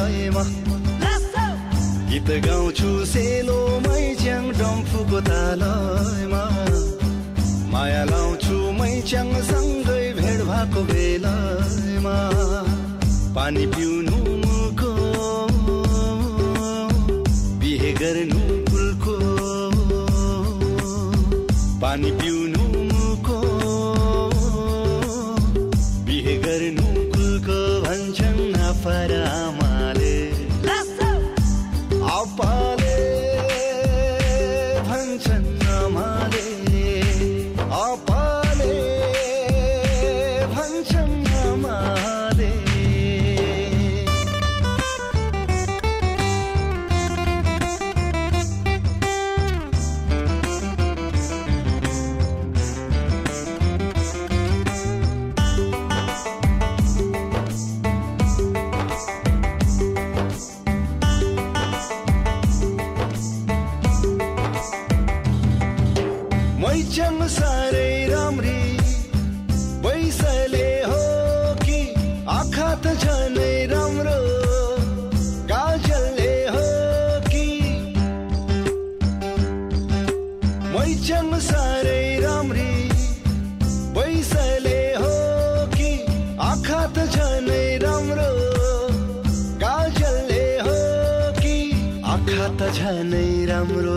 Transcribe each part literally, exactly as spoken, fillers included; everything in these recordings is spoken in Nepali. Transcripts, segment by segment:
लयमा गीत गाउँछु सेलो मैच्याङ डम्फुको तालमा माया लाउँछु मैच्याङ सँगै भेट भएको बेलामा पानी पिउनु मुखको बिहे गर्नु फुलको पानी पिउनु मुखको बिहे गर्नु फुलको भन्छन् आफर आमाले आपाले भन्छन् आमाले आपाले भन्छन् आमाले मैच्याङ साह्रै राम्री बैसले हो कि आँखा त झनै राम्रो काजलले हो कि मैच्याङ साह्रै राम्री बैसले हो कि आँखा त झनै राम्रो काजलले हो कि आँखा त झनै राम्रो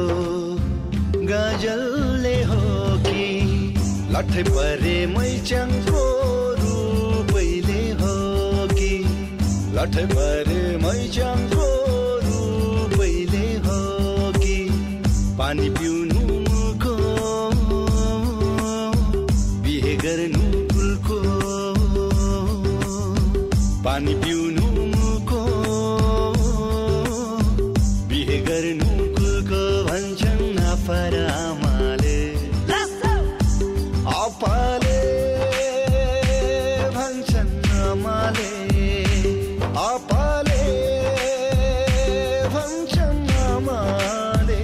गजलले हो कि लट्ठै परे मैच्याङको रूपैले हो कि लट्ठै परे मैच्याङको रूपैले हो कि पानी पिउनु मुखको बिहे गर्नु फुलको पानी पिउनु मुखको बिहे गर्नु फुलको भन्छन् आफर आमाले आपाले भन्छन् आमाले आपाले भन्छन् आमाले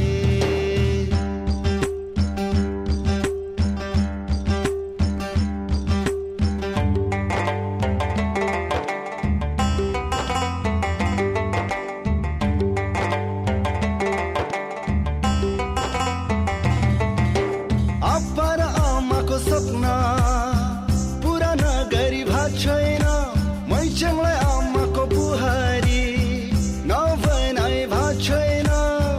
अप्पर आमाको सपना पुरा नगरी भएको छैन मैच्याङलाई आमाको बुहारी नबनाइ भएको छैन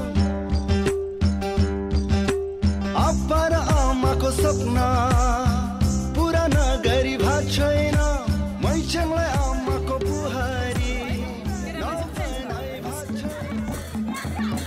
अप्पर आमाको सपना पुरा नगरी भएको छैन मैच्याङलाई आमाको बुहारी नबनाइ भएको छैन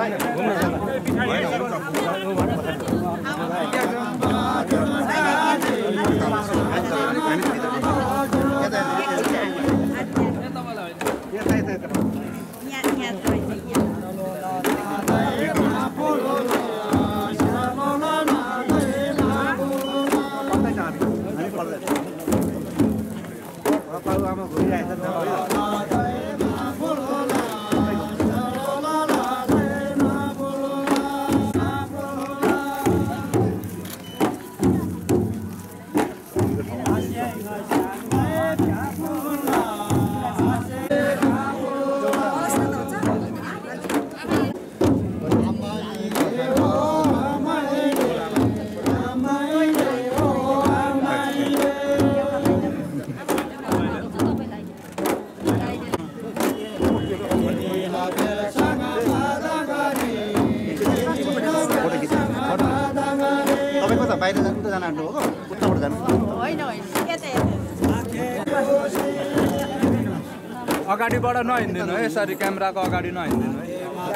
अगाडिबाट नहिँड्दिनु है यसरी क्यामेराको अगाडि नहिँड्दिनु है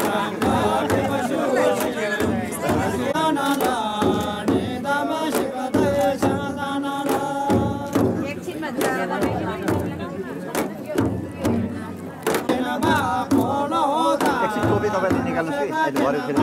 एकछिन टोपी तपाईँले निकाल्नुहोस् कि अहिले भरे फेरि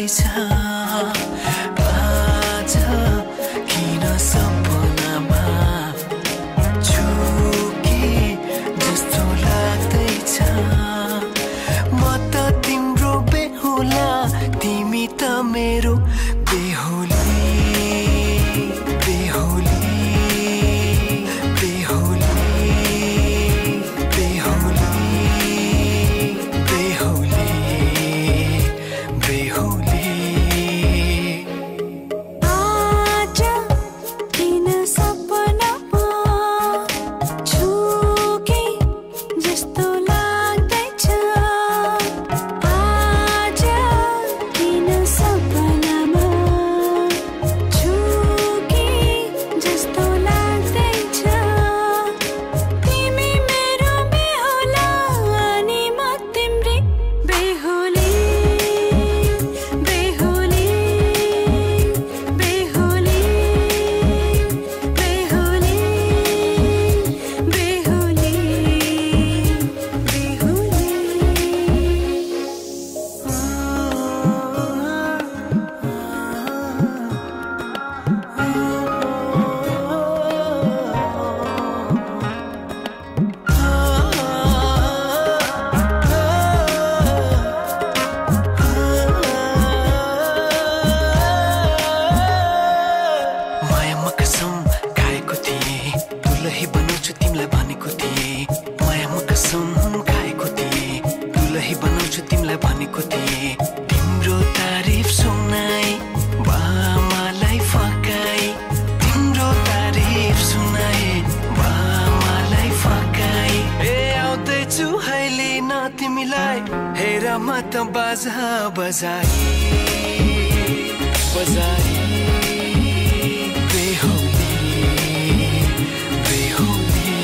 लाग्दैछ आज किन सपनामा छु कि जस्तो लाग्दैछ म त तिम्रो बेहुला तिमी त मेरो बेहुली बेहुली बेहुली बेहुली बेहुली बेहुली आज किन सपनामा छु कि जस्तो लाग्दैछ आज किन सपनामा छु कि जस्तो लाग्दैछ तिमी मेरो बेहुला अनि म तिम्रै बेहुली बेहुली बेहुली बेहुली बेहुली मायामा कसम खाएको थिएँ दुलही बनाउँछु तिमीलाई भनेको थिएँ मायामा कसम खाएको थिएँ दुलही बनाउँछु तिमीलाई भनेको थिएँ तिम्रो तारिफ सुनाई बामालाई फकाई तिम्रो तारिफ सुनाई बामालाई फकाई ए आउँदैछु अहिले न तिमीलाई हेर म त बाजा बजाई बजाई बेहुली बेहुली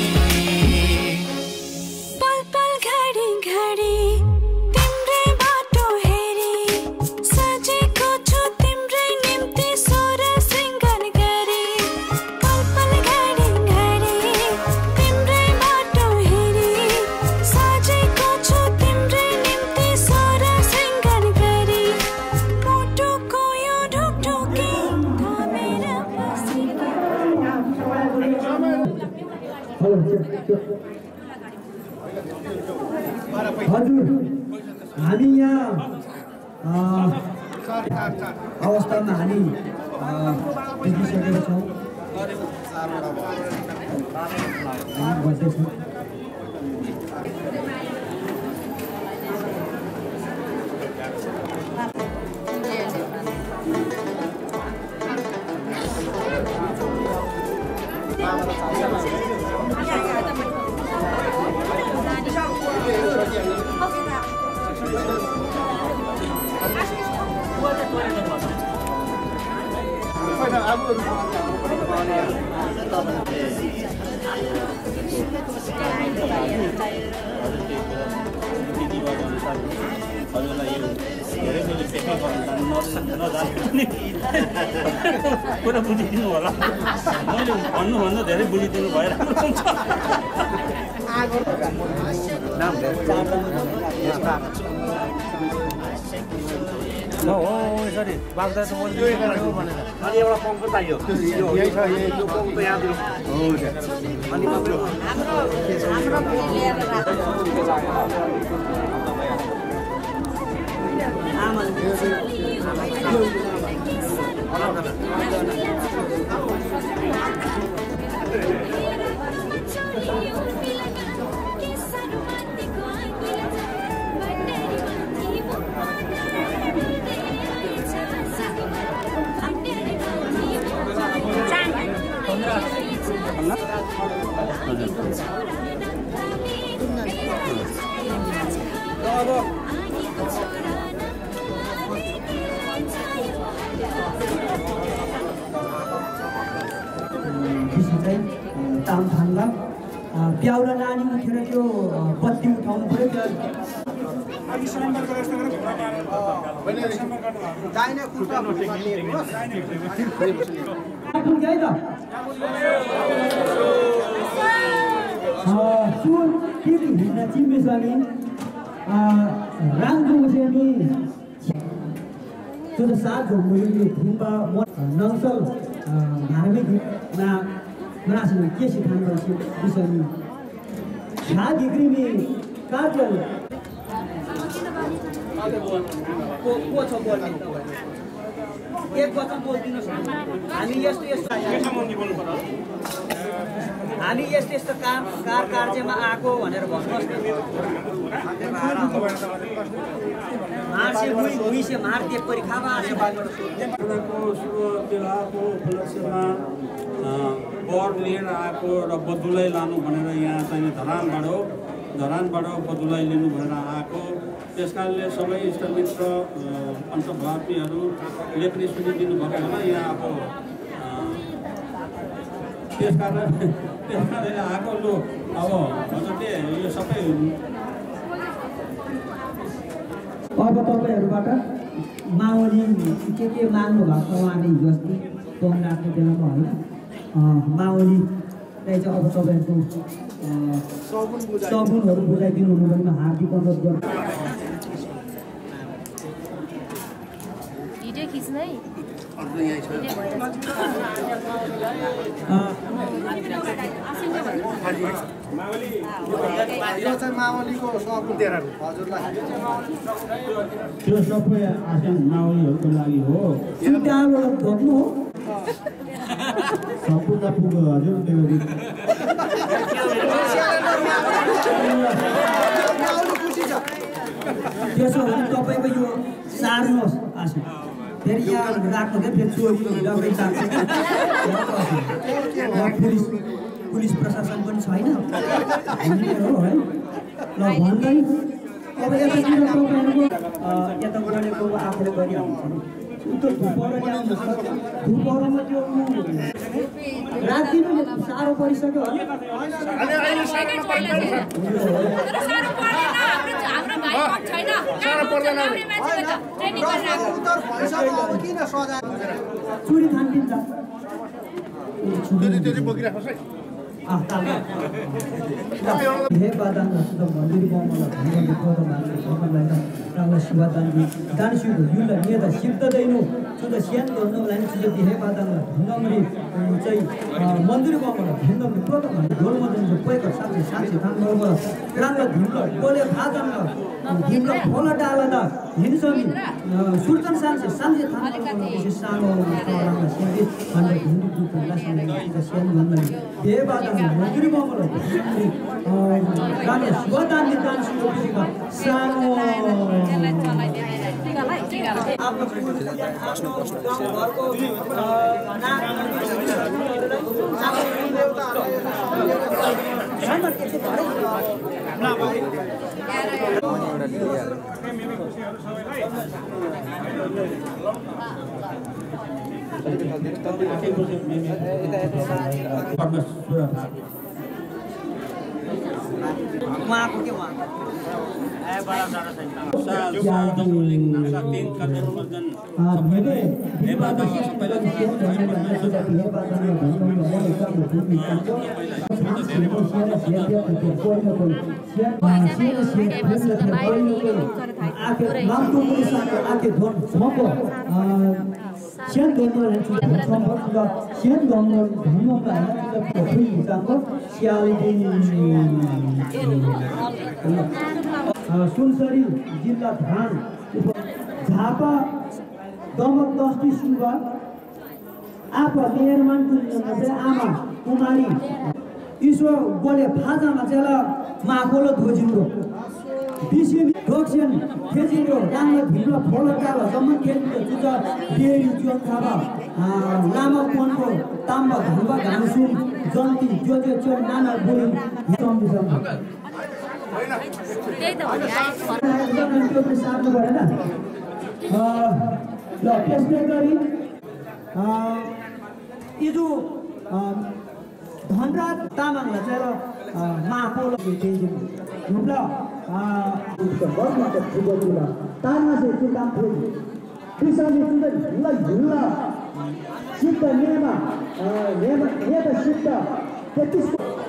पल पल घडी घडी तिम्रै बाटो हेरी सजेको छु तिम्रै निम्ति सोर सिंगार गरी पल पल घडी घडी तिम्रै बाटो हेरी सजेको छु तिम्रै निम्ति सोर सिंगार गरी मुटुको यो ढुकढुकी थामेर बसेको हजुर हामी यहाँ अवस्थामा हामी देखिसकेका छौँ हामी बस्दैछौँ कुरा बुझिदिनु होला मैले भन्नुभन्दा धेरै बुझिदिनु भइरहेको हुन्छ हो सरी बाग्दा त मैले भनेर अनि एउटा पङ्क चाहियो यही छ यही त्यो पङ्क त यहाँ दिनु हुन्छ अनि हाम्रो हाम्रो लिएर आमा ताम थाङ्गा प्याउला नानी उठेर त्यो बत्ती उठाउनु पऱ्यो चिम्बेस्वामी राङ्गो उसेनी sudah saat kemudian timba nangsal धार्मिक ना मनासी के सिद्धांत से विषय में शादी कृमि काजल को को छ बोल्ने एक वचन बोल्दिनुस् हामी यस्तो यस्तो हामी यस्तो यस्तो काम कार कार्यमा आको भनेर भन्नुहोस् मार्से हुई हुई से मार दिए परीक्षामा आसे को शुभ विवाहको उपलक्ष्यमा वर लिएर आएको र बदुलाई लानु भनेर यहाँ चाहिँ धरानबाट धरानबाट बदुलाई लिनु भनेर आएको त्यसकारणले सबै इष्टमित्र अन्तर्भावीहरूले पनि सुनिदिनु भएको होला यहाँ अब त्यसकारण त्यसकारणले आएको लु अब हजुरले यो सबै अब तपाईहरुबाट माओली के के माग्नु भएको उहाँले हिजोस्ति कङ्ग्रेसको बेलामा होइन माओली चाहिँ अब तपाईहरुको सगुनहरु बुझाइदिनु हुनु भएन हार्दिक अनुरोध गर्छु भिडियो खिच्नै अर्को यही छ माओली यो चाहिँ माओलीको सगुन दिएर हजुरलाई त्यो सबै आसान माओलीहरुको लागि हो सुटाबाट भन्नु हो सम्पूर्ण पुग्यो हजुर देवरी त्यसो भने तपाईको यो सार्नुहोस् आसान फेरि यहाँ राख्नु के फेरि चोरी लगाइ चाहन्छ पुलिस पुलिस प्रशासन पनि छैन हो है ल भन्दै अब यतातिर तपाईहरुको यता गरेको आफूले गरिहाल्छ त्यो धुपर ल्याउनु सक्छ धुपरमा त्यो रात दिन साह्रो परिसक्यो होइन तर साह्रो परेन हाम्रो भाइ छैन साह्रो पर्दैन मान्छेले त ट्रेनिङ गरिरहेको उत्तर भइसक्यो अब किन सजा चुरी थान्दिन्छ त्यति त्यति बोकिराख्नुस् है हे बादान सुद मन्दिर बमला भन्ने फोटो मार्नु सबैलाई रामला शिवदानजी दानशिव युला नेदा सिद्धदैनु सुद स्यान गर्नु लागि सुद हे बादान ढङ्गमरी चाहिँ मन्दिर बमला ढङ्गमरी फोटो मार्नु गोल मदन जो पयको साथी साथी काम गर्नु रामला ढिम्लो गोले फादन ढिम्लो फोला डालदा हिन्दसमी सुल्तान सामसे सामसे थान गर्नु सानो रामला सेवी भन्ने हिन्दू दुख लासन स्यान भन्ने हे बादान मन्दिर बमला रामला शिवदानजी दानशिव बिका सानो आफ्नो उहाँको के उहाँको Sian Gomor and Sian Gomor, Gomor, Sunsari जिल्ला धान झापा दमक दस्ती सुगा आप मेयरमान आमा कुमारी ईश्वर बोले फाजामा चेला माकोलो धोजिम्रो बिसिम डोक्सन खेजिम्रो डाङ्गा भिम्रो फोलकाला सम्म खेजिम्रो जुजा बिहेरी जुन खाबा लामा कोनको ताम्बा धम्बा घामसुम जन्ती जो जो चोर नाना बुलिन सम्झिसम त्यही त त्यो सार्नु भएन ल त्यसै गरी हिजो धनराज तामाङलाई चाहिँ मापोलो ल तामा चाहिँ त्यो काम थियो कृष्णले चाहिँ ल झुल्ला सिद्ध नेमा नेमा नेता सिद्ध तेत्तिस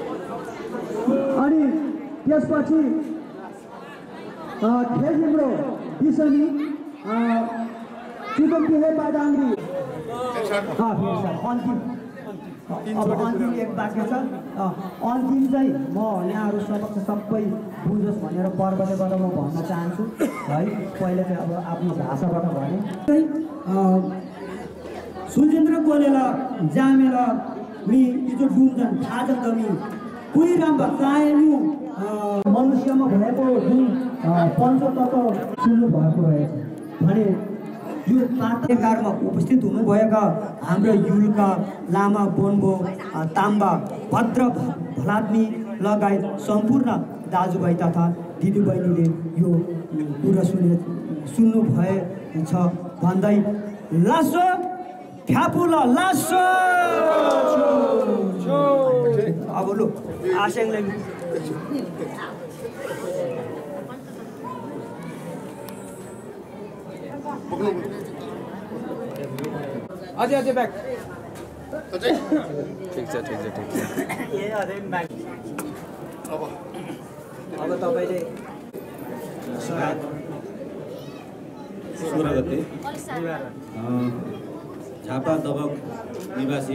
अनि त्यसपछि खेजिम्रो बिसनी सुजन बिहे बादाङ्गी अन्तिम अब अन्तिम एक बाँकी छ अन्तिम चाहिँ म यहाँहरू समक्ष सबै बुझोस् भनेर पर्वतबाट म भन्न चाहन्छु है। पहिला चाहिँ अब आफ्नो भाषाबाट भने सुजेन्द्र बोलेला जामेला मी इजो डुम्जन थाजन दमी कुई राम्बा चाहेनु मनुष्यमा भएको जुन पञ्चतत्व सुन्नु भएको रहेछ भने यो पात्रकारमा उपस्थित हुनुभएका हाम्रो युल्का लामा बोन्बो ताम्बा भद्र भलाद्मी लगायत सम्पूर्ण दाजुभाइ तथा दिदीबहिनीले यो कुरा सुने सुन्नु भएछ भन्दै लासो फ्यापुला लासो अब लु आशेङले अझै अझै ब्याक अझै ठिक छ ठिक छ ठिक छ ए अझै ब्याक अब अब तपाईले सोह्र गते झापा दबक निवासी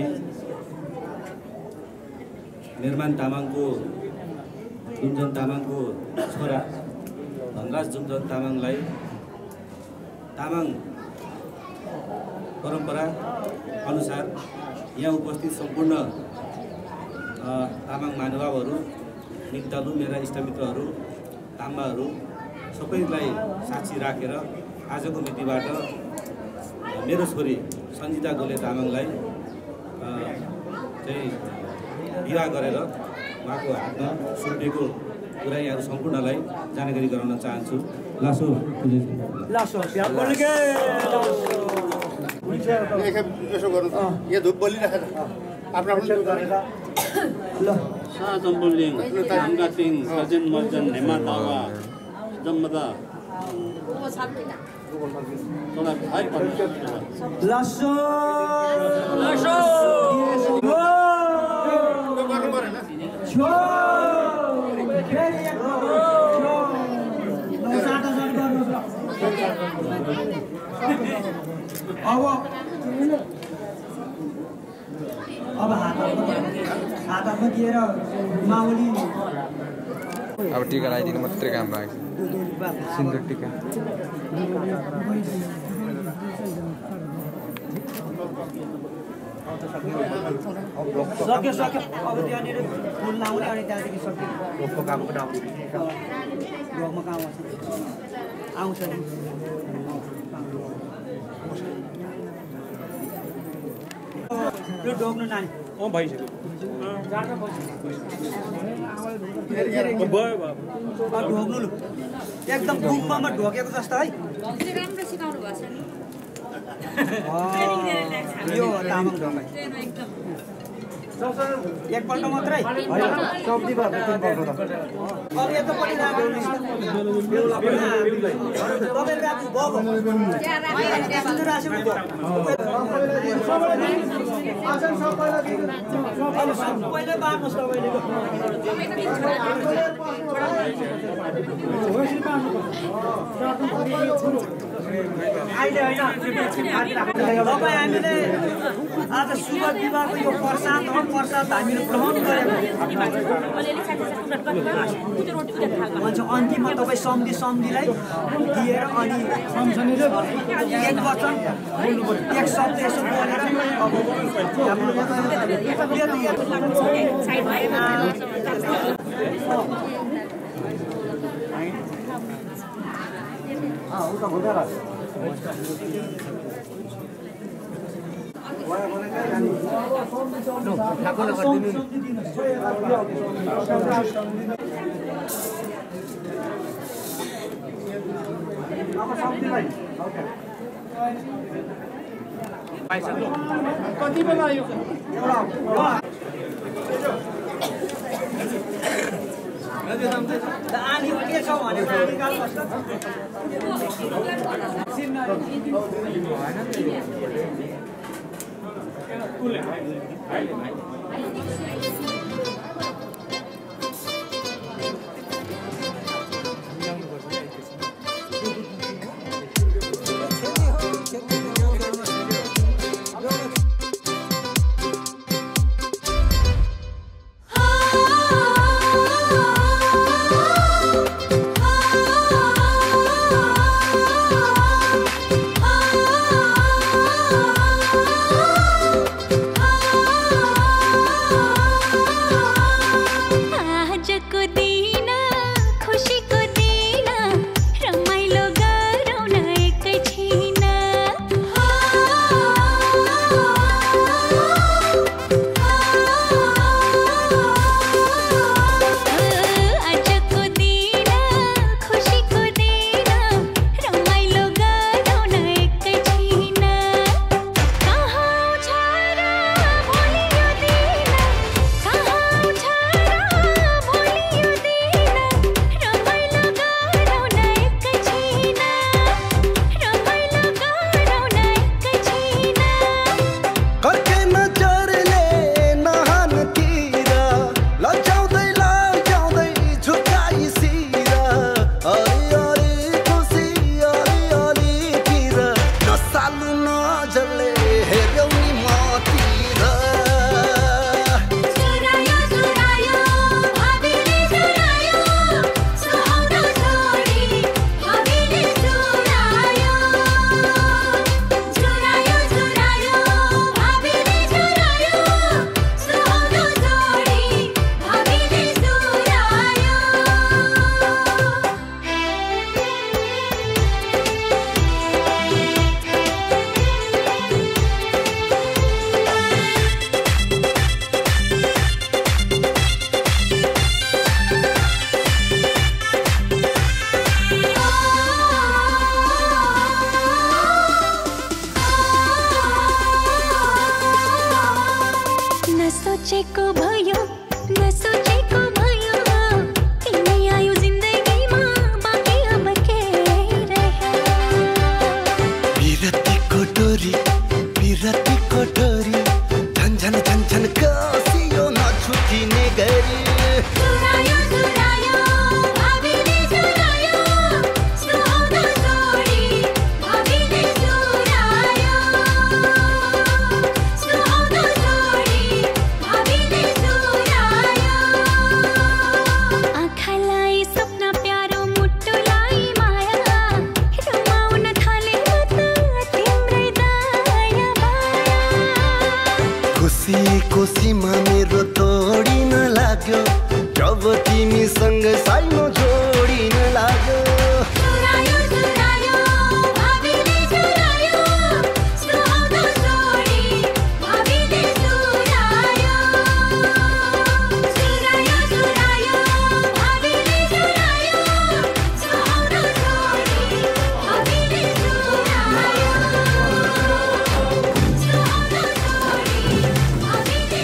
निर्माण तामाङको जुम्जन तामाङको छोरा धनराज जुम्जन तामाङलाई तामाङ परम्परा अनुसार यहाँ उपस्थित सम्पूर्ण तामाङ महानुभावहरू निक्तालु मेरा इष्टमित्रहरू ताम्बाहरू सबैलाई साक्षी राखेर आजको मितिबाट मेरो छोरी सञ्जिता गोले तामाङलाई चाहिँ विवाह गरेर उहाँको हातमा सुम्पेको कुरा यहाँहरू सम्पूर्णलाई जानकारी गराउन चाहन्छु। लासो लासो यसो गर्नु यहाँ धुप बलिरहेको छ आफ्नो आफ्नो गरेर ल साजम्बुलिङ गातिङ सजन मर्जन हेमा दावा जम्मदा थोड़ा भाइ लासो लासो गर्नु परेन छो फेरि एक छो साटा साट गर्नुस् अब अब हातमा हातमा दिएर माउली अब टीका लगाइदिनु मात्रै काम भएको छ सिन्दुर टीका सक्यो सक्यो अब त्यहाँनिर फुल लाउने अनि त्यहाँदेखि सक्यो रोगको काम पनि आउँछ रोगमा काम आउँछ आउँछ नि यो ढोक्नु नानी अँ भइसक्यो ढोक्नु लु एकदम गुम्बामा ढोकेको जस्तो है राम्रो सिकाउनु भएको छ नि यो तामाङ ढोका एकपल्ट मात्रै सब्जी भयो अब यतापट्टि तपाईँ राति पहिल्यै बार्नुहोस् तपाईँले अहिले होइन तपाईँ हामीले आज शुभ विवाहको यो प्रसाद हो प्रसाद हामीले ग्रहण गरेको भन्छ अन्तिममा तपाईँ सम्धि सम्धिलाई दिएर अनि एक वचन एक शब्द यसो बोलेर उता हुँदैन कति बेला आयो आनी के छ भने Check it out. नजरले हेर्यौ नि मतिर चुरायो चुरायो भाबीले चुरायो सुहाउँदो छोडी भाबीले चुरायो चुरायो चुरायो भाबीले चुरायो सुहाउँदो छोडी भाबीले चुरायो नसोचेको भयो नसोचेको भयो तिमी आयो जिन्दगीमा बाँकी अब के रह्यो विरतीको डोरी विरतीको डोरी झन्झन झन्झन कसियो नछुटिने गरी चुरायो चुरायो भाबीले चुरायो सुहाउँदो छोडी भाबीले चुरायो सुहाउँदो छोडी भाबीले चुरायो आँखालाई सपना प्यारो मुटुलाई माया रमाउन थाले म त तिम्रै दया माया खुसीको सीमा मेरो तोडिन लाग्यो जब तिमीसँग साइनो जोडिन लाग्यो चुरायो चुरायो भाबीले चुरायो सुहाउँदो छोडी भाबीले चुरायो चुरायो चुरायो भाबीले चुरायो सुहाउँदो छोडी भाबीले चुरायो सुहाउँदो छोडी भाबीले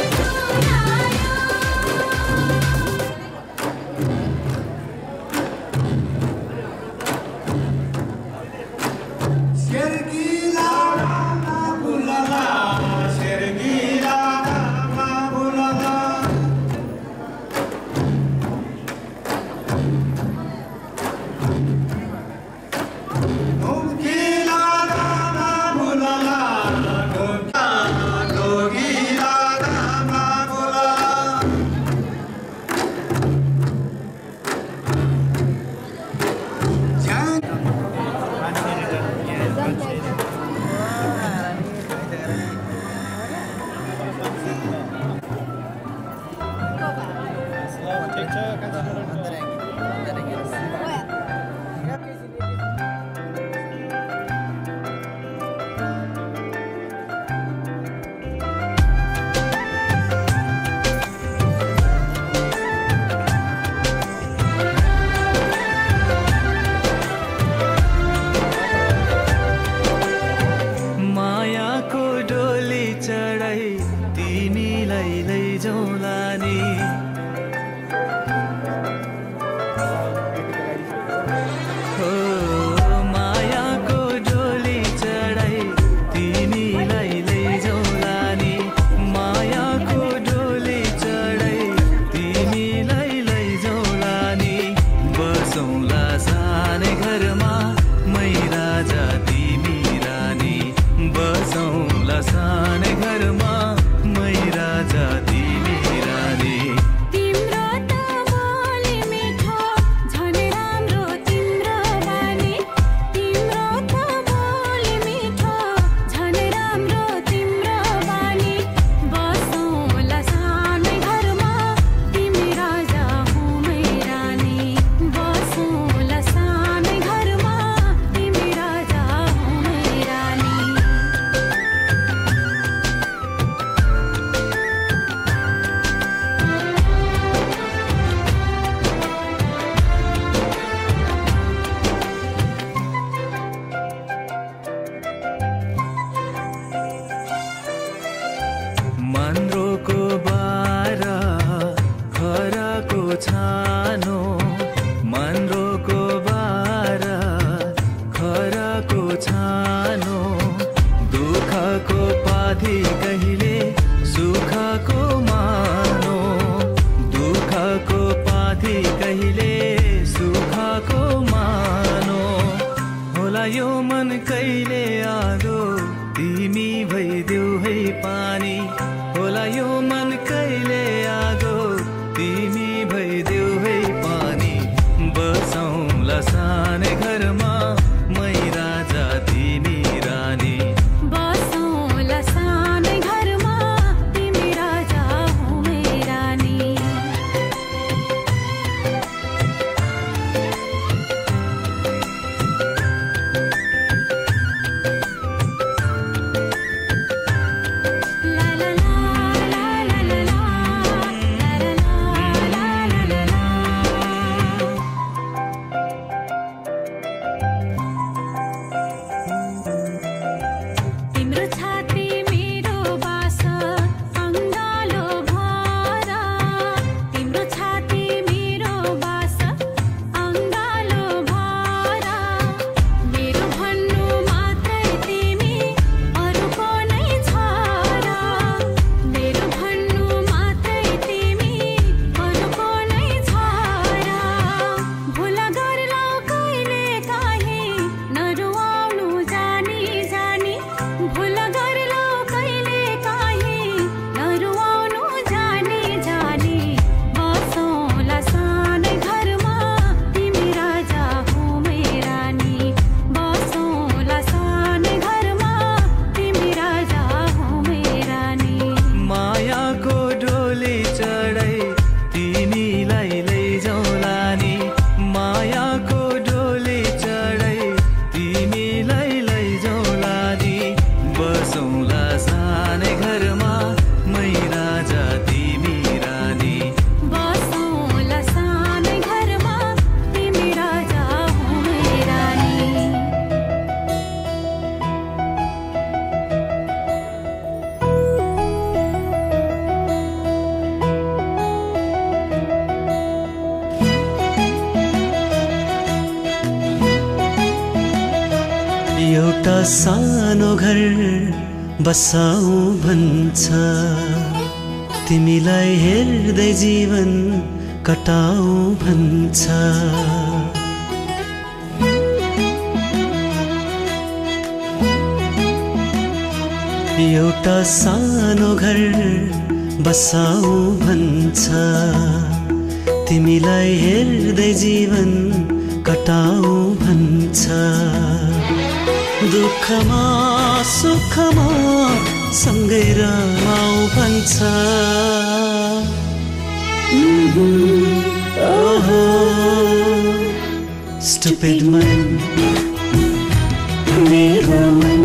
मायाको डोली चढाई तिमीलाई लैजाउँला नि हो मायाको डोली चढाई तिमीलाई लैजाउँला नि मायाको डोली चढाई तिमीलाई लैजाउँला नि बसौँला सानै घरमा मै राजा तिमी रानी बसौँला सानै घरमा मै राजा तिमी रानी तिम्रो त बोली मिठो झन् राम्रो तिम्रो बानी तिम्रो त बोली मिठो झन् राम्रो तिम्रो बानी बसौँला सानै घरमा तिमी राजा हुँ मै रानी बसौँला सानै घरमा तिमी राजा हुँ मै रानी मन्द्रोको बारा खराको छानो मन्द्रोको बारा खराको छानो दुःखको पाथी कहिले सुखको मानो दुःखको पाथी कहिले सुखको मानो होला यो मन कहिले आदो तिमी तिम्रो छाती मेरो बास अङ्गालो भर तिम्रो छाती मेरो बास अङ्गालो भर मेरो भन्नु मात्रै तिमी अरूको नै छ र मेरो भन्नु मात्रै तिमी अरूको नै छ र भुल गर्लौ कहिले काहीँ नरुवाउनु जानी जानी भुल गर्लौ कहिले काहीँ नरुवाउनु जानी जानी बसौँला सानै घरमा तिमी राजा हो मेरा रानी बसौँला सानै घरमा तिमी राजा हो मेरा रानी मायाको डोली चढाइ तिमीलाई लैजाउँला नि मायाको डोली चढाइ तिमीलाई लैजाउँला नि बसौँला सानै घरमा मै राजा तिमी रानी बसौँला सानै घरमा तिमी राजा हो मेरा रानी एउटा सानो घर बसाऊ भन्छ तिमीलाई हेर्दै जीवन कटाऊ भन्छ एउटा सानो घर बसाऊ भन्छ तिमीलाई हेर्दै जीवन कटाऊ भन्छ दुःखमा सुखमा सँगै रमाऊ भन्छ ओहो स्टुपिड मन मेरो मन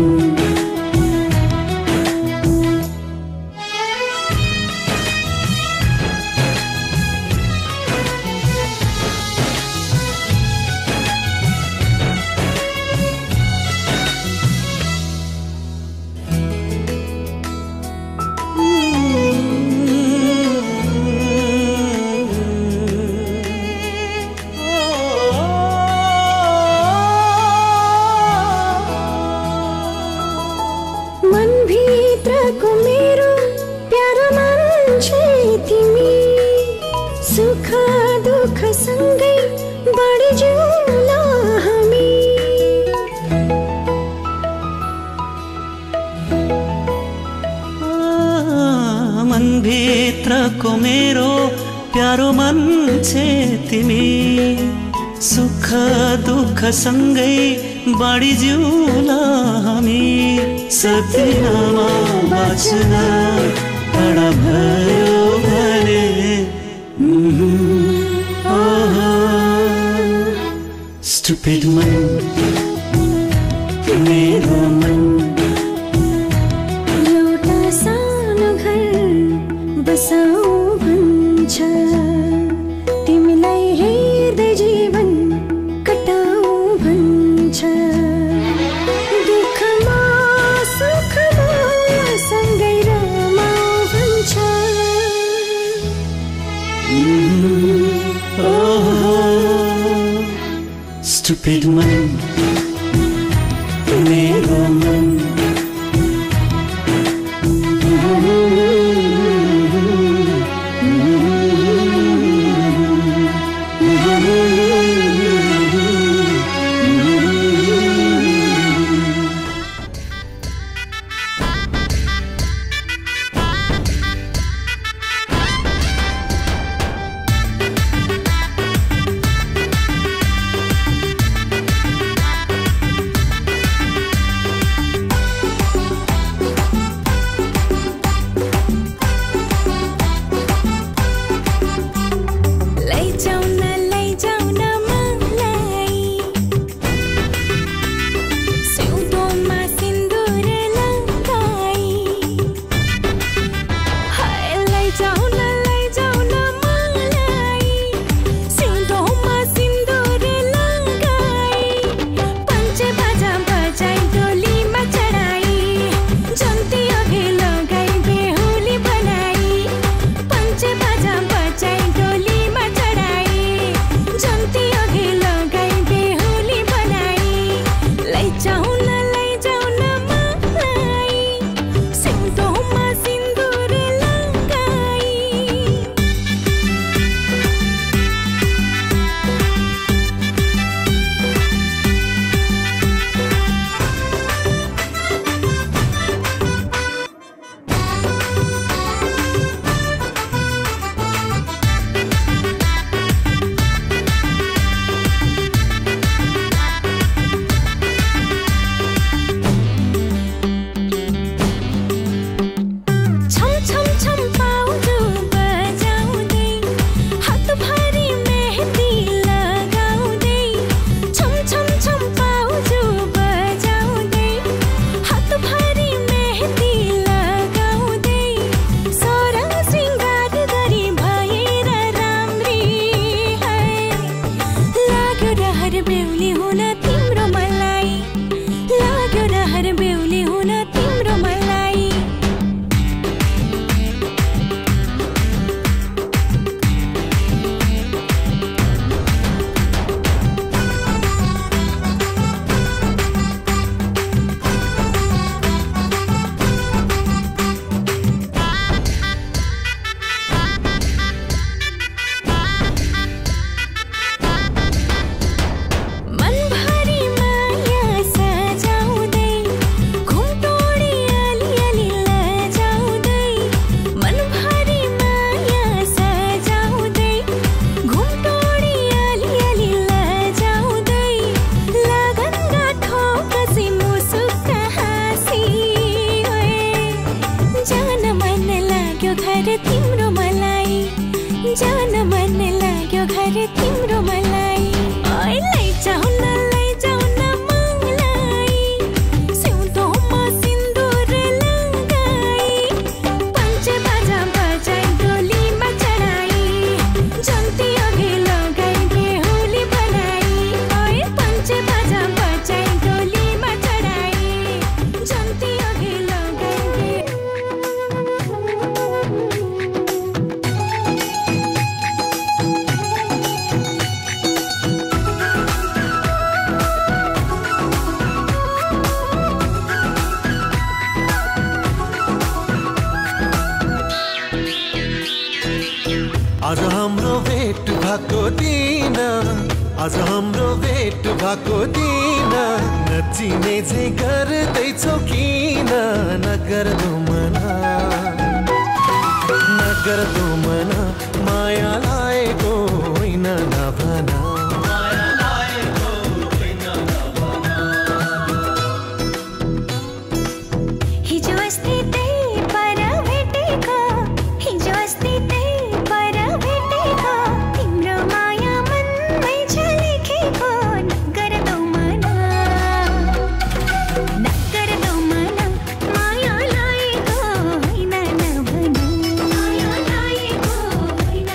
मनभित्रको मेरो प्यारो मान्छे तिमी सुख दुःख सँगै बढी जिउँला हामी मनभित्रको मेरो प्यारो मान्छे तिमी सुख दुःख सँगै बाँडी जिउँला हामी सपनामा बाँच्न टाढा भयो भने स्टुपिड मन मेरो मन एउटा सानो घर बसाऊ भन्छ तिमीलाई हेर्दै जीवन कटाऊ भन्छ दुःखमा सुखमा सँगै रमाऊ भन्छ स्टुपिड मन मेरो मन जान मन लाग्यो घर तिम्रो मलाई ओइ लैजाऊ न लैजाऊ न मलाई सिउँदोमा सिन्दुर लगाई पञ्चे बाजा बजाई डोलीमा चढाई जन्ती अघि लगाई बेहुली बनाई ओइ पञ्चे बाजा बजाई डोलीमा चढाई जन्ती अघि लगाई आज हाम्रो भेट भएको दिन आज हाम्रो भेट भएको दिन नचिने चाहिँ गर्दैछौ किन नगर्दो मना नगर्दो मना माया लागेको होइन नभना हिजो अस्ति त्यही पर भेटेको हिजो अस्ति त्यही पर भेटेको तिम्रो माया मनमै छ लेखेको नगर्दो मना नगर्दो मना माया लागेको होइन नभना माया लागेको होइन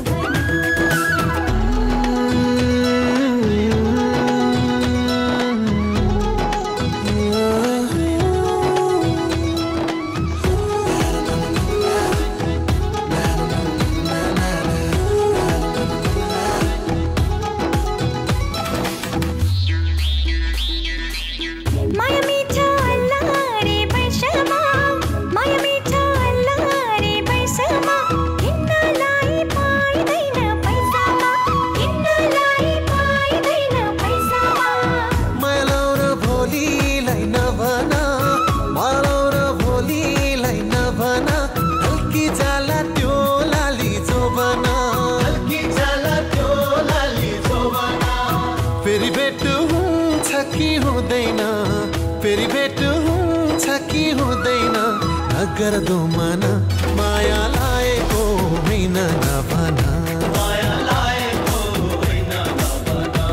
माया मिठो अल्लारे पैसामा माया मिठो अल्लारे पैसामा किन्नलाई पाइँदैन पैसामा किन्नलाई पाइँदैन पैसामा मायालाउ र भोलिलाई नभना मायालाउ र भोलिलाई नभना हल्की जाला त्यो लाली जोबना हल्की जाला त्यो लाली जोबना फेरि भेट हुन्छ कि हुँदैन फेरि भेट हुन्छ कि हुँदैन नगर्दो मना माया लागेको होइन नभना माया लागेको होइन नभना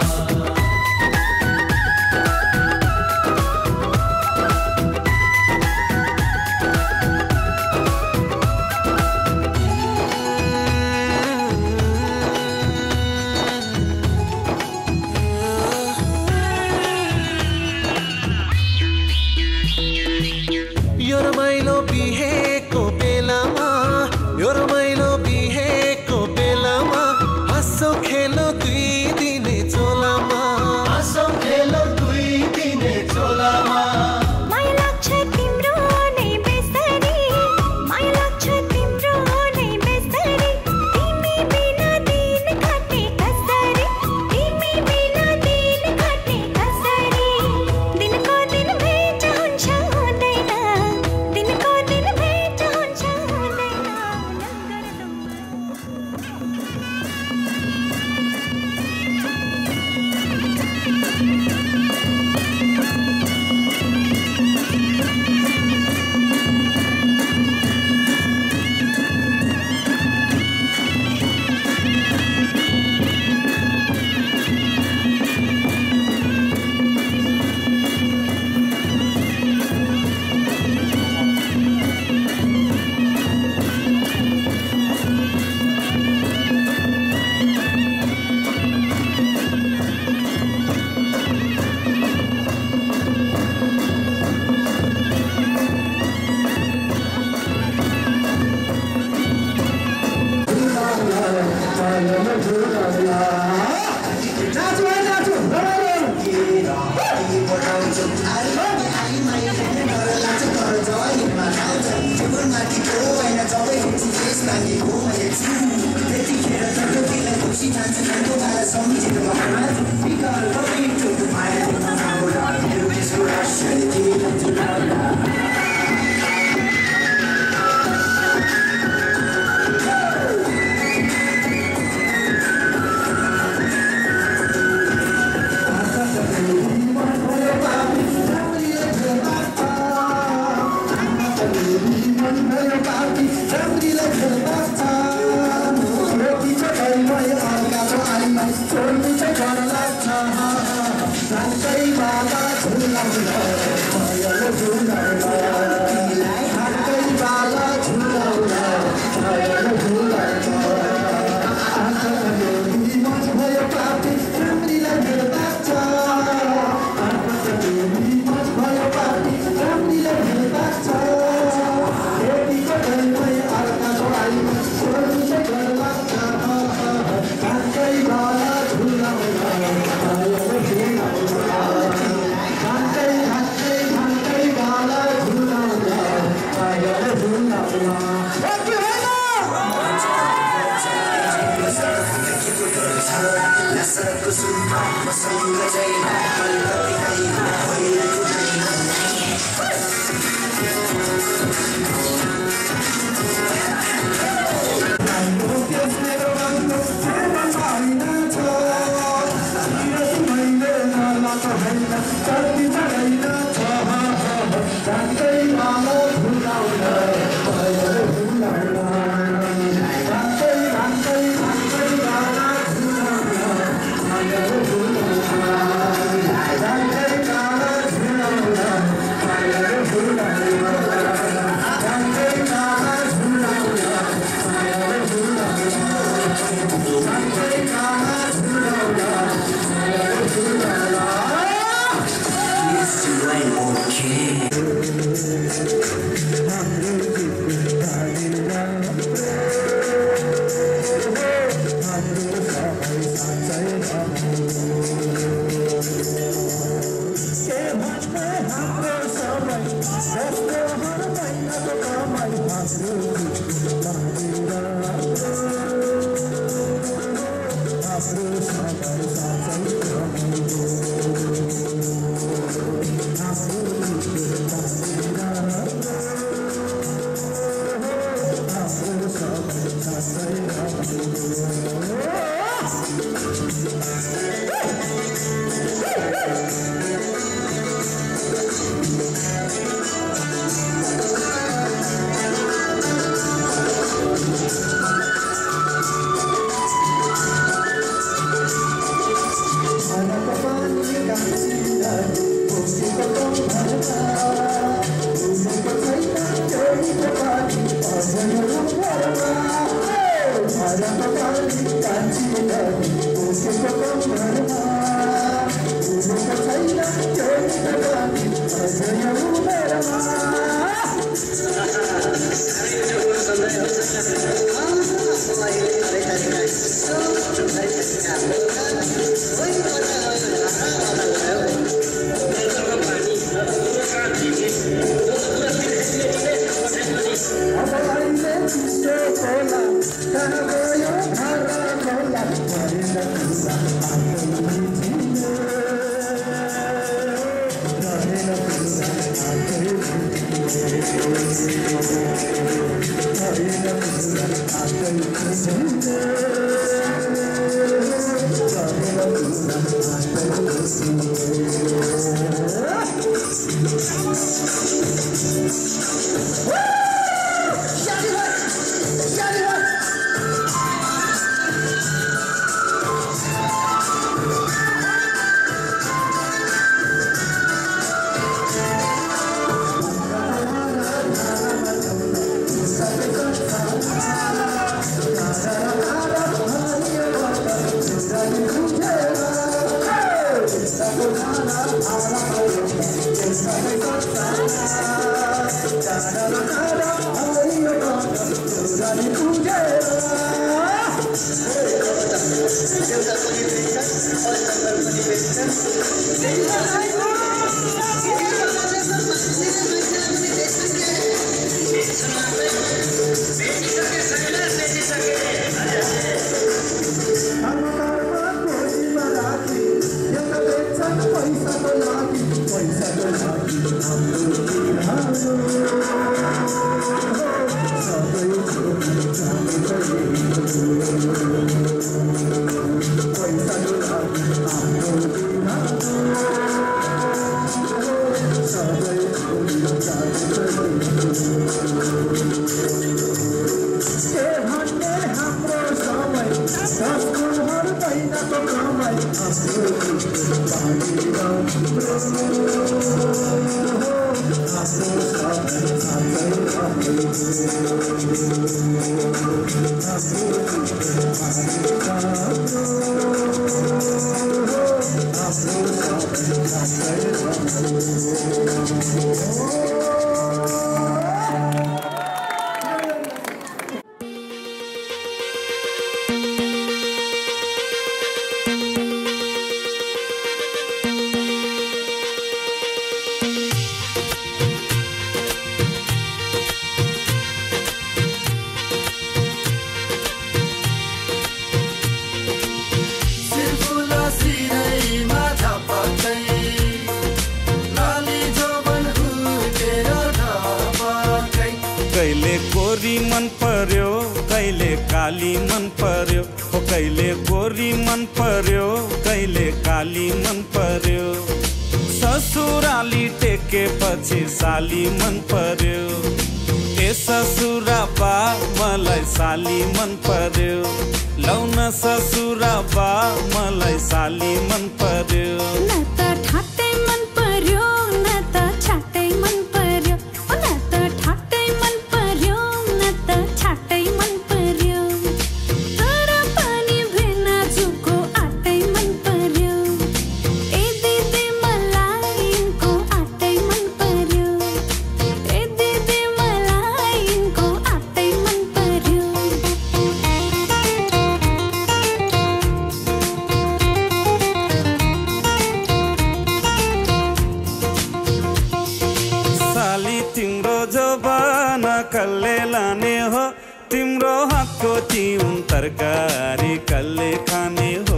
यो रमाइलो बिहेको बेलामा यो रमाइलो बिहेको बेलामा हाँसो खेलो दुई दिने चोलामा हाँसो खेलो दुई दिने चोलामा माया लाग्छ तिम्रो नै बेसरी माया लाग्छ तिम्रो नै बेसरी तिमी बिना दिन कटे कसरी तिमी बिना दिन कटे कसरी दिनको दिन भेट हुन्छ हुँदैन दिनको दिन भेट हुन्छ हुँदैन कहिले गोरी मन पर्यो कहिले काली मन पर्यो हो कहिले गोरी मन पर्यो कहिले काली मन पर्यो ससुराली टेकेपछि साली मन पर्यो ए ससुरा बा मलाई साली मन पर्यो लौन ससुरा बा मलाई साली मन पर्यो न त ठाट्टै मन पर्यो न त छाट्टै मन पर्यो न त ठाट्टै मन पर्यो न त छाट्टै मन पर्यो तर पनि भेना जुको आटै मन पर्यो ए दिदी मलाई यिनको आटै मन पर्यो ए दिदी मलाई यिनको आटै मन पर्यो साली तिम्रो जवान कल्ले लाने हो तिम्रो हातको तिउन तरकारी कल्ले खाने हो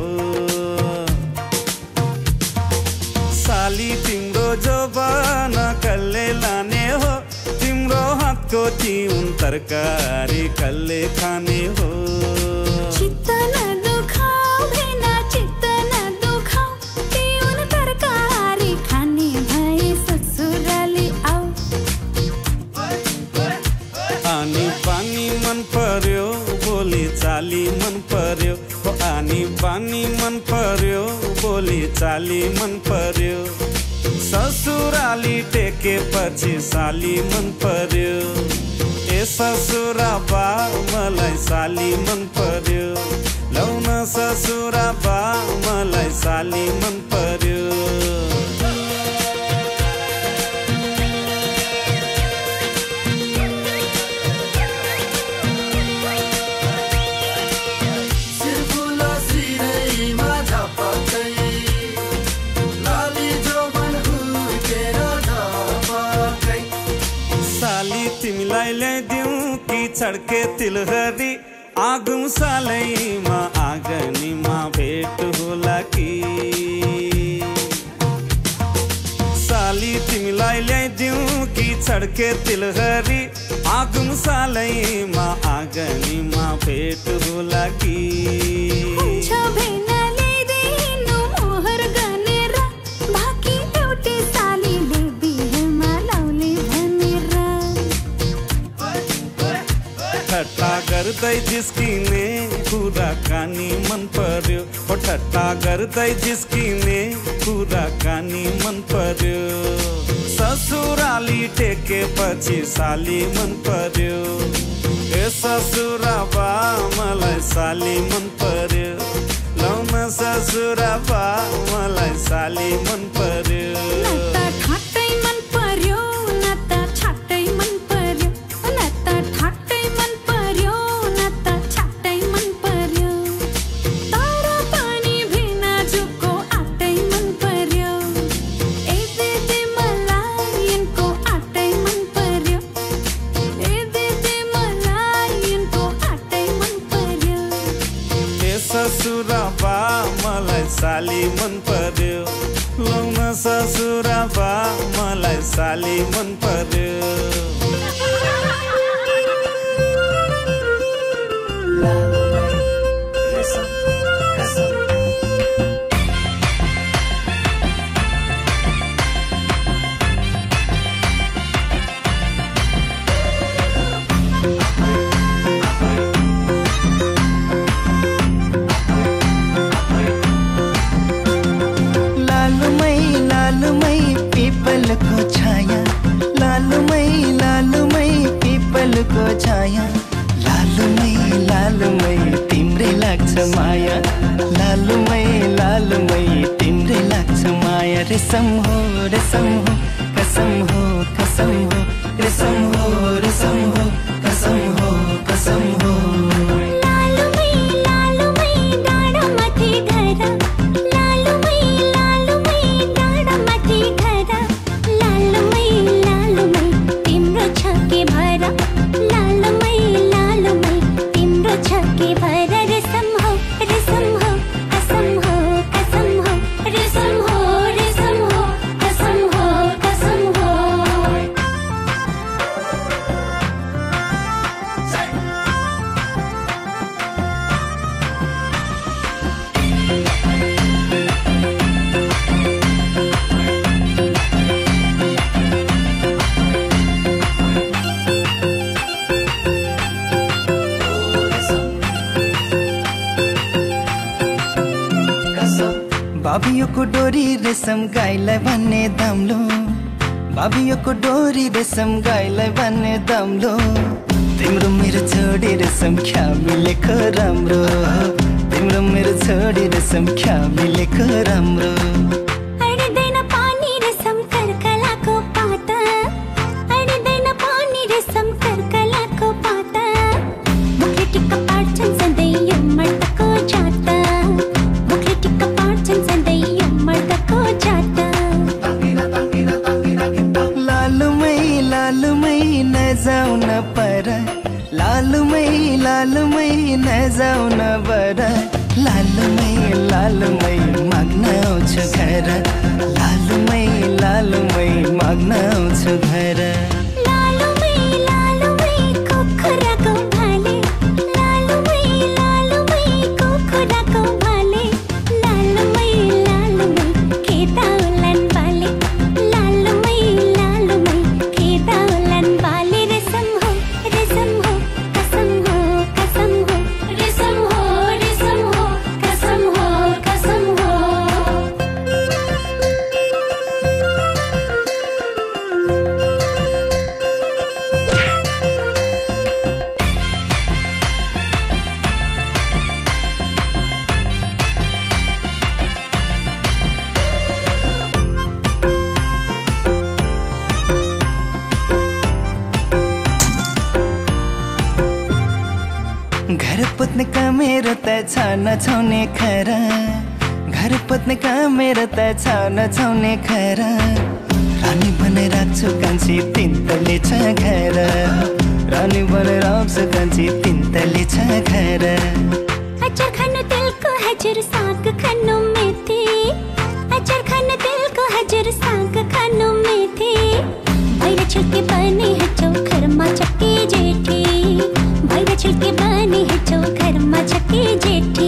साली तिम्रो जवान कल्ले लाने हो तिम्रो हातको तिउन तरकारी कल्ले खाने हो चित्त न दुखाऊ भेना चित्त न दुखाऊ तिउन तरकारी खाने भए ससुराली आऊ आनी पानी मन पर्यो बोली चाली मन पर्यो हो आनी पानी मन पर्यो बोली चाली मन पर्यो ससुराली टेकेपछि साली मन पर्यो ए ससुरा बा मलाई साली मन पर्यो लौन ससुरा बा मलाई साली मन पर्यो तिमीलाई ल्याइदिउँ कि छड्के तिलहरी आगुम सालैमा आगनीमा भेट होला कि साली तिमीलाई ल्याइदिउँ कि छड्के तिलहरी आगुम सालैमा आगनीमा भेट होला कि हुन्छ भेना ल्याइदिनु मोहर गनेर बाँकी एउटै सालीले बिहेमा लाउने भनेर ठट्टा गर्दै जिस्किने कुराकानी मन पर्यो हो ठट्टा गर्दै जिस्किने कुराकानी मन पर्यो ससुराली टेकेपछि साली मन पर्यो ए ससुरा बा मलाई साली मन पर्यो लौन ससुरा बा मलाई साली मन पर्यो न त ठाट्टै मन पर्यो न त छाट्टै मन पर्यो न त ठाट्टै मन पर्यो न त छाट्टै मन पर्यो तर पनि भेना जुको आटै मन पर्यो ए दिदी मलाई यिनको आटै मन पर्यो ए दिदी मलाई यिनको आटै मन पर्यो ए ससुरा बा मलाई साली मन पर्यो लौन ससुरा बा मलाई साली मन पर्यो लालुमै लालुमै पिपलको छाया लालुमै लालुमै पिपलको छाया लालुमै लालुमै तिम्रै लाग्छ माया लालुमै लालुमै तिम्रै लाग्छ माया रेशम हो रेशम हो कसम हो कसम हो रेशम हो रेशम हो कसम हो कसम हो लालुमै लालुमै डाँडा माथि घर लालुमै लालुमै डाँडा माथि घर लालुमै लालुमै तिम्रो छ के भर लालुमै लालुमै तिम्रो छ के भर रेशम हो रेशम हो कसम हो कसम हो रेशम हो रेशम हो कसम हो कसम हो बाबियोको डोरी रेशम गाईलाई भन्ने दाम्लो बाबियोको डोरी रेशम गाईलाई भन्ने दाम्लो तिम्रो मेरो छोडी रेशम ख्या मिलेको राम्रो तिम्रो मेरो छोडी रेशम ख्या मिलेको राम्रो अड्दैन पानी रेशम कर्कलाको पाता अड्दैन पानी रेशम कर्कलाको पाता मुखले टिक्का पार्छन् सधैँ यो मर्दको जाता मुखले टिक्का पार्छन् सधैँ यो मर्दको जाता लालुमै लालुमै नजाऊ न पर लालुमै लालुमै नजाऊ न बर लालुमै लालुमै माग्न आउँछु घर लालुमै लालुमै माग्न आउँछु घर लालुमै लालुमै कुखुराको भाले लालुमै लालुमै कुखुराको भाले लालुमै लालुमै खेताउलान बाले लालुमै लालुमै खेताउलान बाले रेशम हो रेशम हो कसम हो कसम हो रेशम हो रेशम हो कसम हो कसम हो घर पुत्ने का मेरो त छान छाउने खरा घर पुत्ने का मेरो त छान छाउने खरा रानी बनाइ राख्छु कान्छी तिनतले छ घर रानी बनाइ राख्छु कान्छी तिनतले छ घर अचार खानु तेलको हजुर साग खानु मेथी अचार खानु तेलको हजुर साग खानु मेथी बाहिर छिल्के बने है चौखरमा चक्की जेठी बाहिर छिल्के बने है चौखरमा चक्की जेठी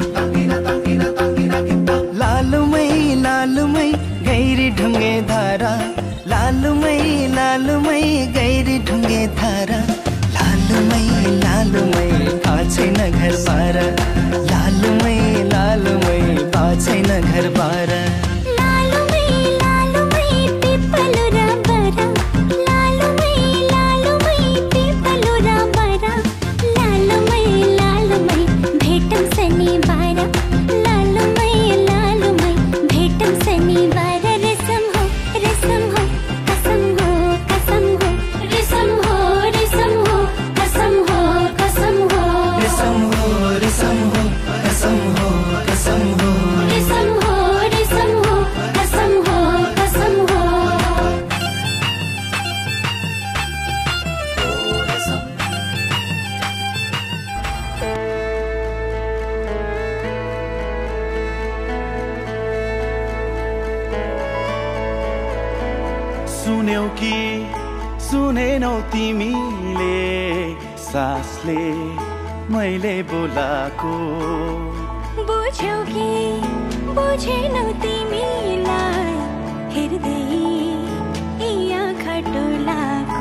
लालुमै लालुमै गैरी ढुङ्गे धारा लालुमै लालुमै गैरी ढुङ्गे धारा लालुमै लालुमै थाहा छैन घर बार लालुमै लालुमै थाहा छैन घर बार लालुमै लालुमै पिपलु र बरा लालुमै लालुमै पिपलु र बरा लालुमै लालुमै भेटम शनिबार लालुमै लालुमै भेटम शनिबार रेशम हो रेशम हो कसम हो कसम हो रेशम हो रेशम हो कसम हो कसम हो रेशम हो रेशम हो कसम हो कसम हो रेशम हो रेशम हो कसम हो कसम हो सुन्यौ कि सुनेनौ तिमीले सासले मैले बोलाको बुझ्यौ कि बुझेनौ तिमीलाई हेर्दै यी आँखा टोलाको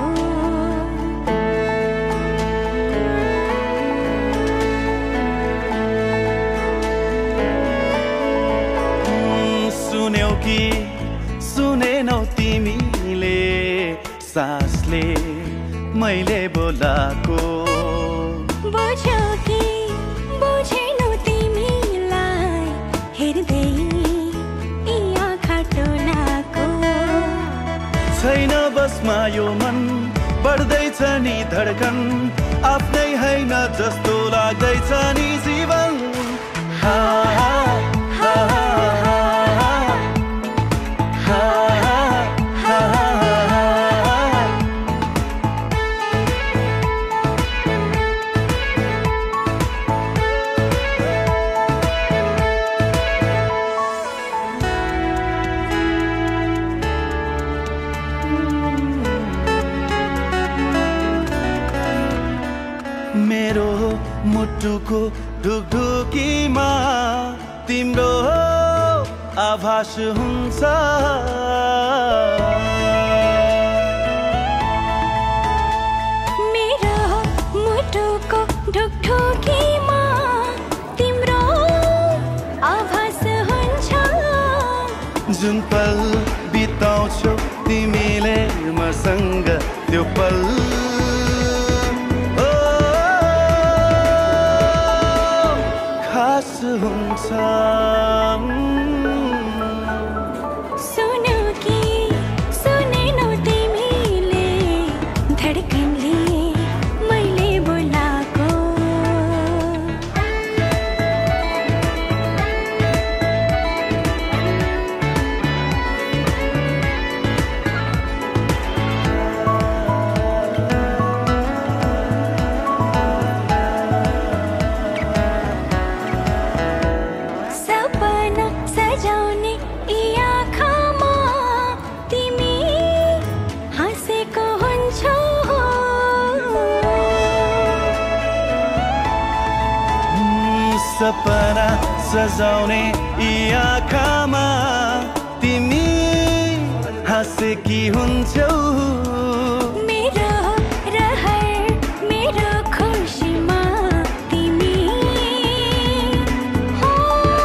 सुन्यौ कि सुनेनौ तिमीले सासले मैले बोलाको बुझ्यौ कि बुझेनौ तिमीलाई हेर्दै यी आँखा टोलाको छैन बसमा यो मन बढ्दैछ नि धड्कन आफ्नै होइन जस्तो लाग्दैछ नि जीवन हा हा हा हा हा हा हा मेरो मुटुको ढुकढुकीमा तिम्रो आभास हुन्छ मेरो मुटुको ढुकढुकीमा तिम्रो आभास हुन्छ जुन पल बिताउँछौ तिमीले मसँग त्यो पल ओ खास हुन्छ सुन्यौ कि सुनेनौ तिमीले धडकनले मैले बोलाको सपना सजाउने यी आँखामा तिमी हाँसेको हुन्छौ सपना सजाउने यी आँखामा तिमी हाँसेकी हुन्छौ मेरो रहर मेरो खुसीमा तिमी हो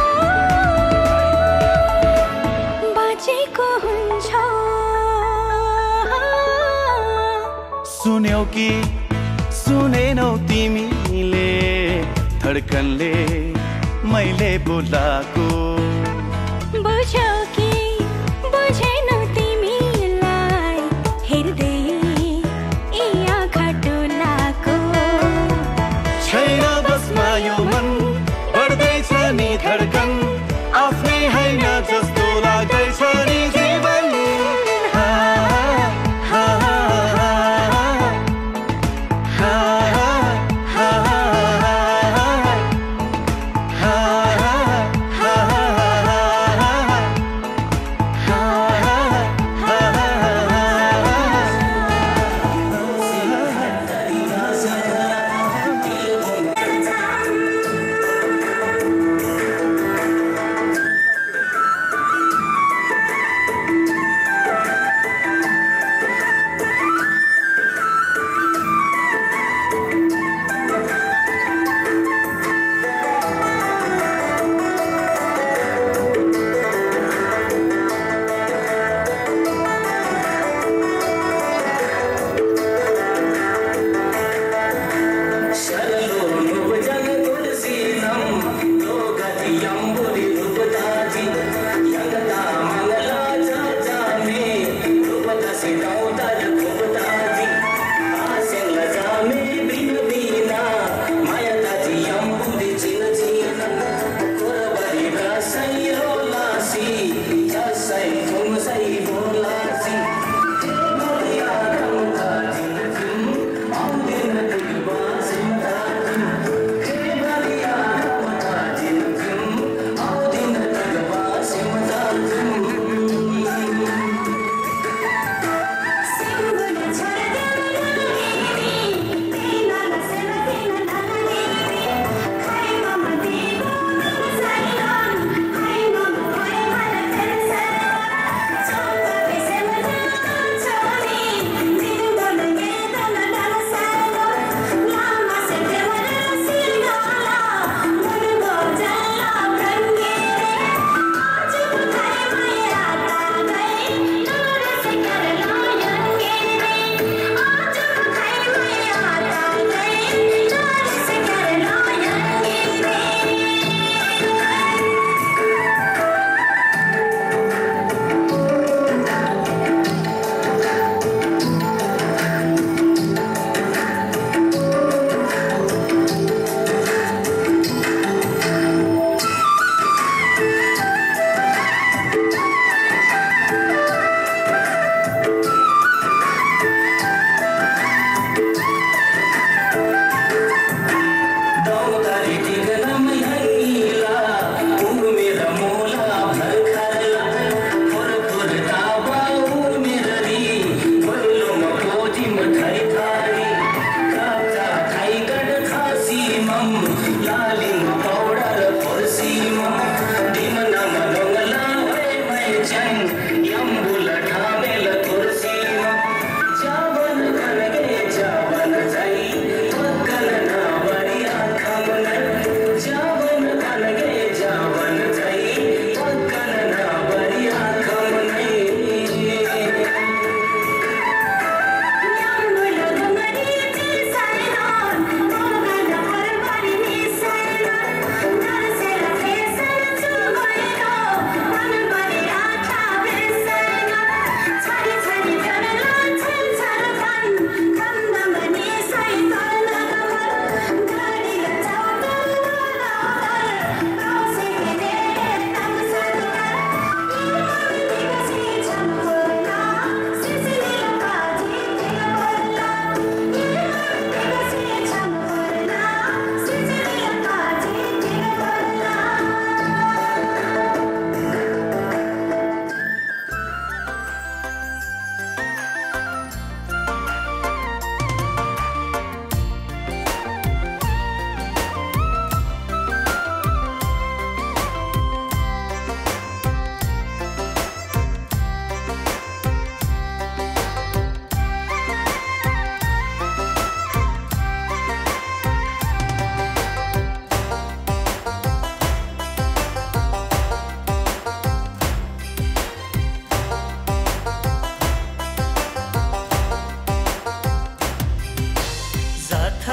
बाँचेको हुन्छौ सुन्यौ कि सुनेनौ तिमीले धडकनले मैले बोलाको बुझ्यौ कि बुझेनौ तिमीलाई हेर्दै यी आँखा टोलाको छैन बसमा यो मन बढ्दैछ नि धडकन आफ्नै होइन जस्तो लाग्दैछ नि जीवन हा, हा, हा, हा, हा, हा, हा,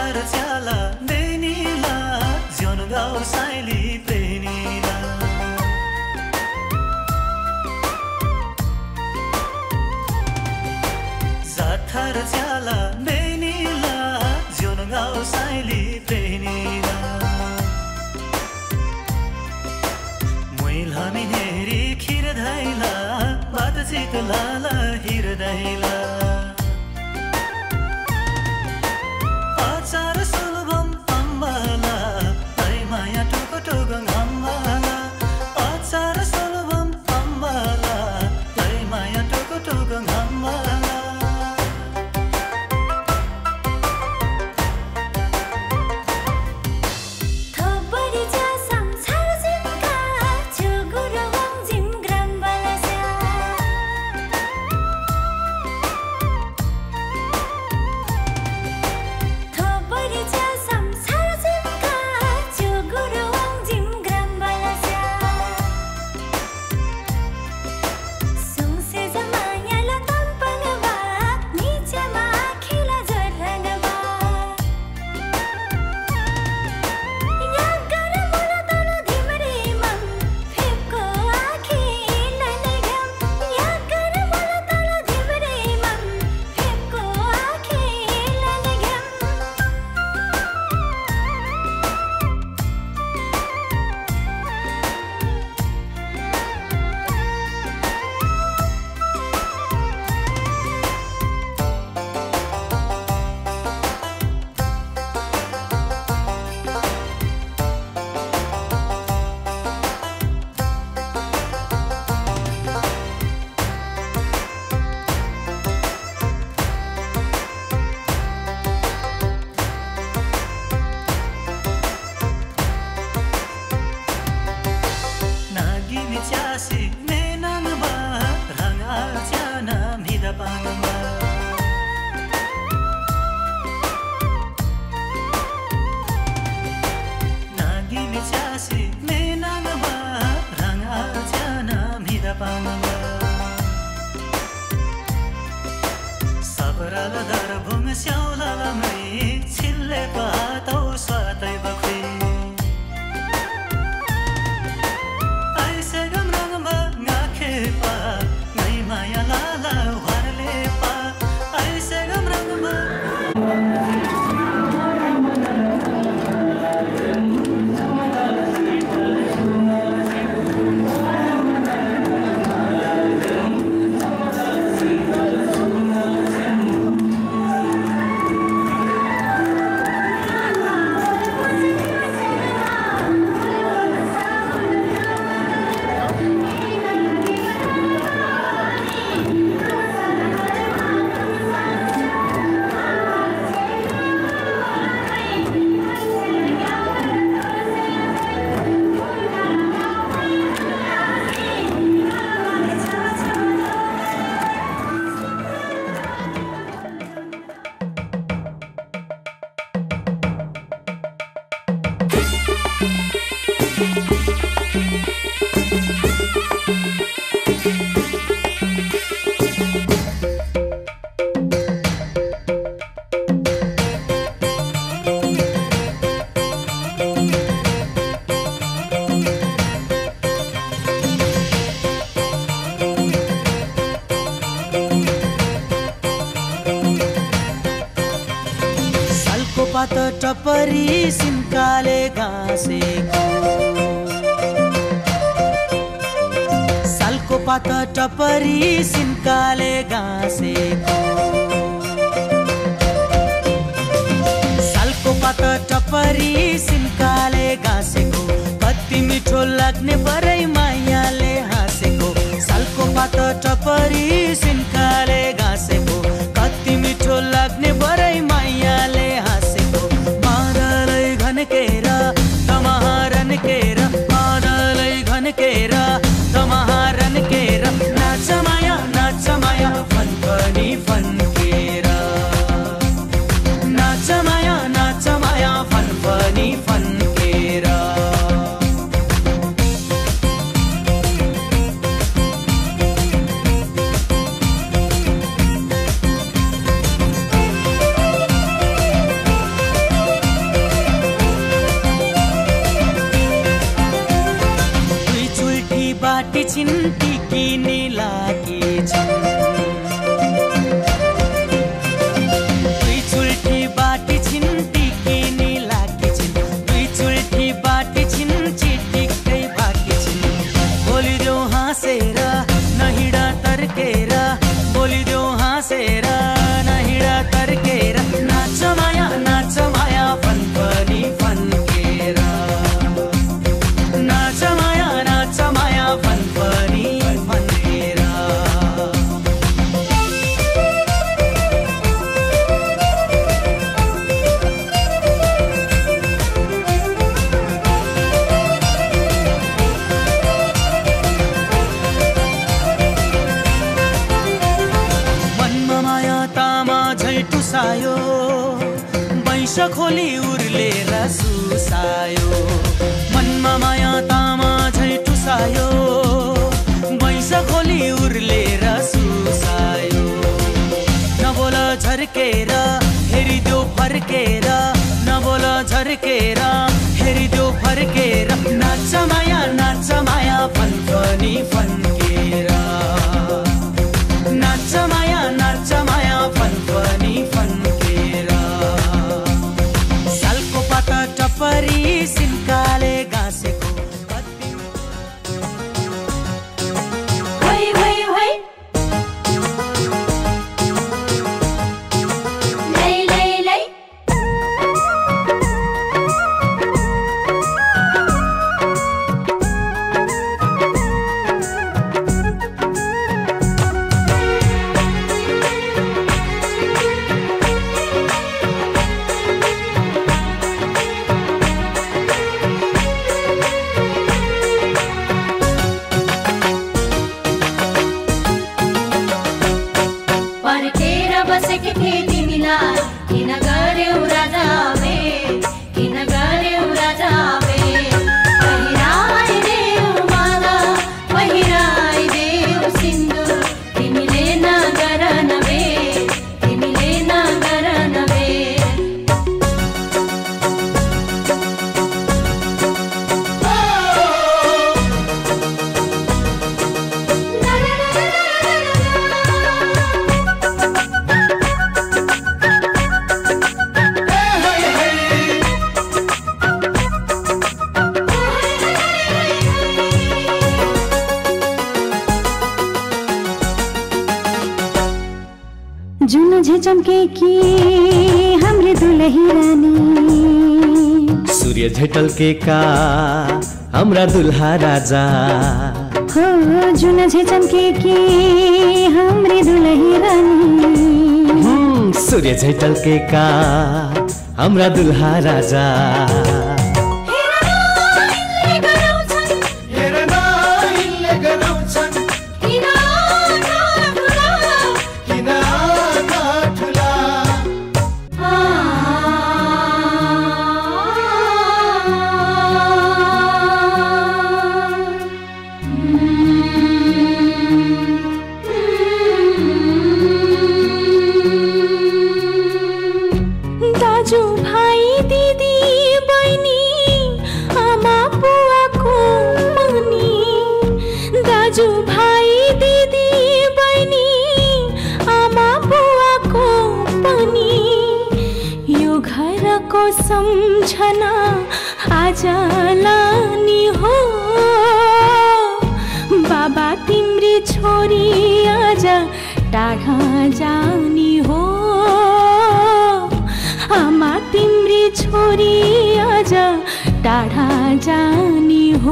जाथर च्याला बेनीला ज्योन गाउँ साइली प्रेनीला जाथर च्याला बेनीला ज्योन गाउँ साइली प्रेनीला मैल हामी नेरी खिर धाइला बातचित लाला हिर दाइला आचार सुलभम अम्बाला तै माया टोको टोको अम्बाला आचार सुलभम अम्बाला तै माया टोको टोको अम्बाला पात टपरी सिन्काले घाँसेको सालको पात टपरी सिन्काले घाँसेको सालको पात टपरी सिन्काले घाँसेको कति मिठो लाग्ने बरै मायाले हाँसेको सालको पात टपरी सिन्काले घाँसेको कति मिठो लाग्ने बरै मायाले घनकेरा तमहारन केरा मादलै घनकेरा तमहारन केरा नाच माया नाच माया फन पनि फन्केरा नाच माया नाच माया फन पनि फन्केरा बाटी छिन् टिकिनी लागी छिन् दुई चुल्ठी बाटी छिन् टिकिनी लागी छिन् दुई चुल्ठी बाटी छिन् चिटिक्कै बाँकी छिन् बोलिदेऊ हाँसेर नहिँडा तर्केर बोलिदेऊ हाँसेर नहिँडा तर्केर नाच माया नाच माया फन्फनी फन्केर नाच माया नाच माया फन्फनी फन्केर मनमा माया तामा झै टुसायो वैश खोली उर्लेर सुसायो मनमा माया तामा झै टुसायो वैश खोली उर्लेर सुसायो नबोल झर्केर हेरिदेऊ फर्केर नबोल झर्केर हेरिदेऊ फर्केर नाच माया नाच माया फन्फनी फन्केर नाच माया नाच माया फन्फनी फन्केर सालको पाता टपरी सिन्काले गाँसेको Wai wai wai Lay lay lay पर्खेर बसेकी थिए तिमीलाई किन गर्यौ राजा बे किन गर्यौ राजा बे पहिराइदेऊ माला पहिराइदेऊ सिन्दुर तिमीले नगर नबे तिमीले नगर नबे जुन झे चम्के कि हाम्रो दुलही रानी सूर्य झैटल्केका हाम्रा दुल्हा राजा हो जुन झे चम्के कि हाम्रो दुलही रानी हुँ, सूर्य झैटल्केका हाम्रा दुल्हा राजा दाजु भाइ दिदी बहिनी आमा बुवाको पनि दाजु भाइ दिदी बहिनी आमा बुवाको पनि यो घरको सम्झना आज लानी हो बाबा तिम्री छोरी आज टाढा जानी हो आमा तिम्री छोरी आज टाढा जानी हो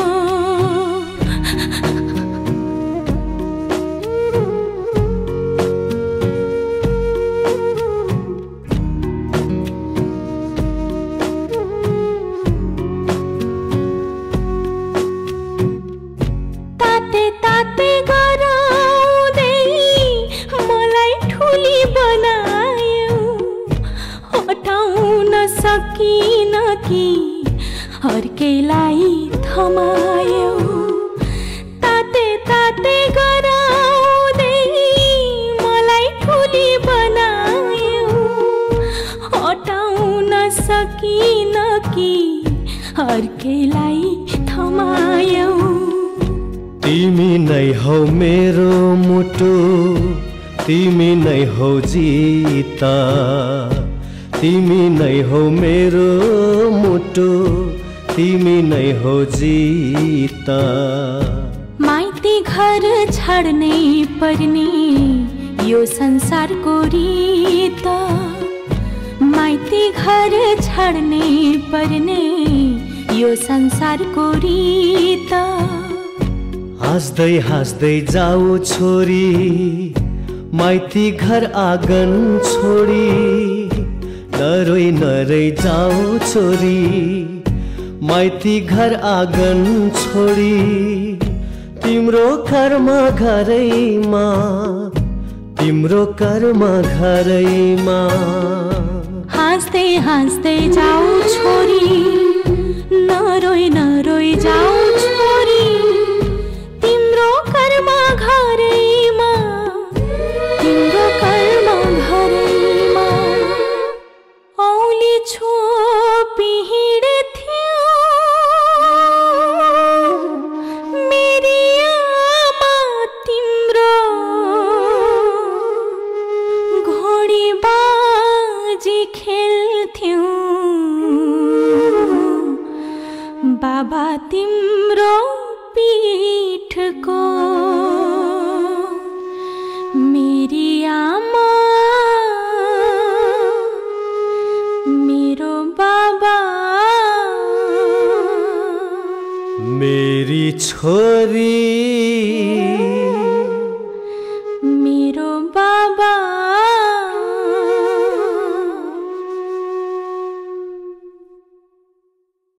ताते ताते गराउँदै मलाई ठुली बनायो हटाउन सकिन कि अर्कैलाई थमायो ताते ताते गराउँदै मलाई ठुली बनायो हटाउन सकिन कि अर्कैलाई थमायो तिमी नै हौ मेरो मुटु तिमी नै हौ जीता तिमी नै हौ मेरो मुटु तिमी नै हौ जीता माइती घर छाड्नै पर्ने यो संसारको रीत माइती घर छाड्नै पर्ने यो संसारको रीत हाँस्दै हाँस्दै जाऊ छोरी माइती घर आँगन छोडी नरोई नरोई जाऊ छोरी माइती घर आँगन छोडी तिम्रो कर्म घरैमा तिम्रो कर्म घरैमा हाँस्दै हाँस्दै जाऊ छोरी नरोई नरोई जाऊ छोरी तिम्रो कर्म घरैमा तिम्रो कर्म घरैमा औली छोपी हिँड्थ्यौ मेरी आमा तिम्रो घोडी बाजी खेल्थ्यौ बाबा तिम्रो पीठको मेरी आमा मेरो बाबा मेरी छोरी